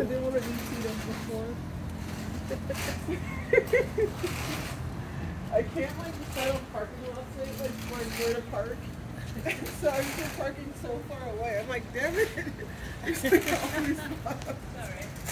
didn't want to repeat them before. I can't like decide on parking lots like where to park. So I'm just parking so far away. I'm like, damn it. I always stop. Alright.